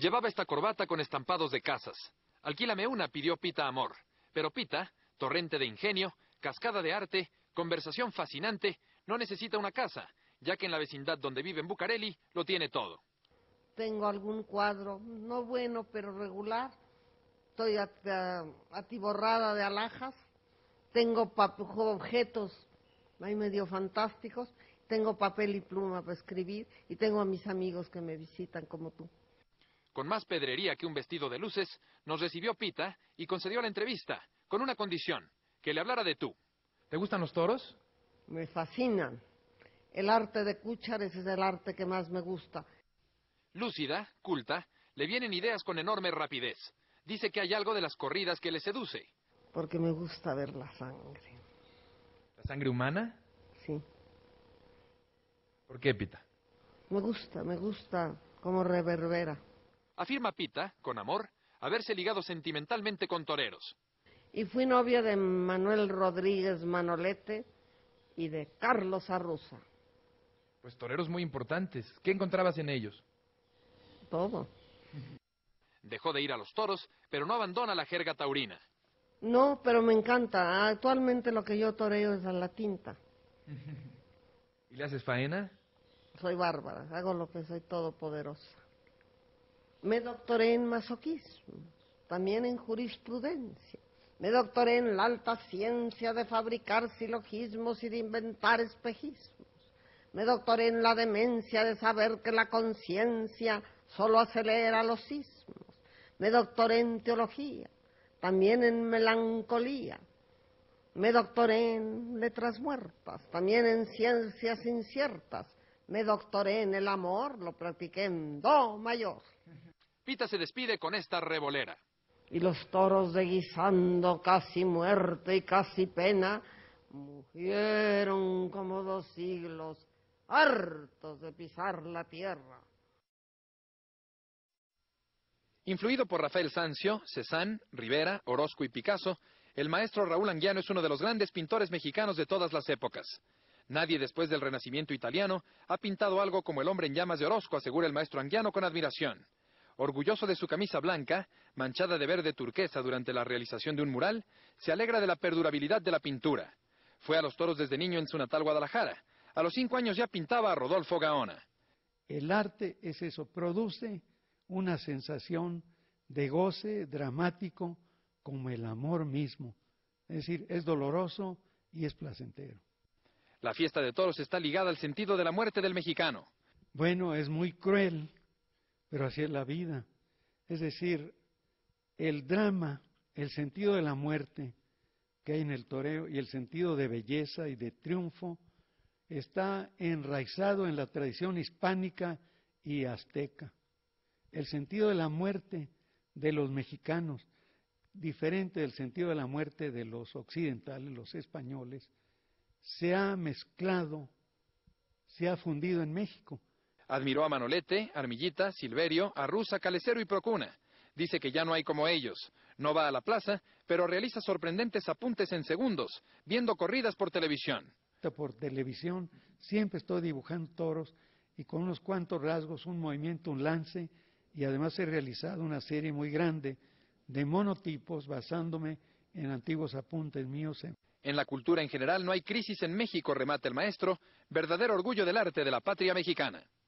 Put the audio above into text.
Llevaba esta corbata con estampados de casas. Alquílame una, pidió Pita Amor. Pero Pita, torrente de ingenio, cascada de arte, conversación fascinante, no necesita una casa, ya que en la vecindad donde vive en Bucareli lo tiene todo. Tengo algún cuadro, no bueno, pero regular. Estoy atiborrada de alhajas. Tengo objetos ahí medio fantásticos. Tengo papel y pluma para escribir. Y tengo a mis amigos que me visitan como tú. Con más pedrería que un vestido de luces, nos recibió Pita y concedió la entrevista, con una condición, que le hablara de tú. ¿Te gustan los toros? Me fascinan. El arte de Cúchares es el arte que más me gusta. Lúcida, culta, le vienen ideas con enorme rapidez. Dice que hay algo de las corridas que le seduce. Porque me gusta ver la sangre. ¿La sangre humana? Sí. ¿Por qué, Pita? Me gusta cómo reverbera. Afirma Pita, con amor, haberse ligado sentimentalmente con toreros. Y fui novia de Manuel Rodríguez Manolete y de Carlos Arruza. Pues toreros muy importantes. ¿Qué encontrabas en ellos? Todo. Dejó de ir a los toros, pero no abandona la jerga taurina. No, pero me encanta. Actualmente lo que yo toreo es a la tinta. ¿Y le haces faena? Soy bárbara, hago lo que soy todopoderosa. Me doctoré en masoquismo, también en jurisprudencia. Me doctoré en la alta ciencia de fabricar silogismos y de inventar espejismos. Me doctoré en la demencia de saber que la conciencia solo acelera los sismos. Me doctoré en teología, también en melancolía. Me doctoré en letras muertas, también en ciencias inciertas. Me doctoré en el amor, lo practiqué en do mayor. Pita se despide con esta revolera. Y los toros deguisando casi muerte y casi pena, mugieron como 2 siglos, hartos de pisar la tierra. Influido por Rafael Sanzio, Cézanne, Rivera, Orozco y Picasso, el maestro Raúl Anguiano es uno de los grandes pintores mexicanos de todas las épocas. Nadie después del Renacimiento italiano ha pintado algo como el hombre en llamas de Orozco, asegura el maestro Anguiano con admiración. Orgulloso de su camisa blanca, manchada de verde turquesa durante la realización de un mural, se alegra de la perdurabilidad de la pintura. Fue a los toros desde niño en su natal Guadalajara. A los 5 años ya pintaba a Rodolfo Gaona. El arte es eso, produce una sensación de goce dramático como el amor mismo. Es decir, es doloroso y es placentero. La fiesta de toros está ligada al sentido de la muerte del mexicano. Bueno, es muy cruel, pero así es la vida. Es decir, el drama, el sentido de la muerte que hay en el toreo y el sentido de belleza y de triunfo está enraizado en la tradición hispánica y azteca. El sentido de la muerte de los mexicanos, diferente del sentido de la muerte de los occidentales, los españoles, se ha mezclado, se ha fundido en México. Admiró a Manolete, Armillita, Silverio, Arruza, Calecero y Procuna. Dice que ya no hay como ellos. No va a la plaza, pero realiza sorprendentes apuntes en segundos, viendo corridas por televisión. Por televisión siempre estoy dibujando toros y con unos cuantos rasgos, un movimiento, un lance, y además he realizado una serie muy grande de monotipos basándome en antiguos apuntes míos. En la cultura en general no hay crisis en México, remata el maestro, verdadero orgullo del arte de la patria mexicana.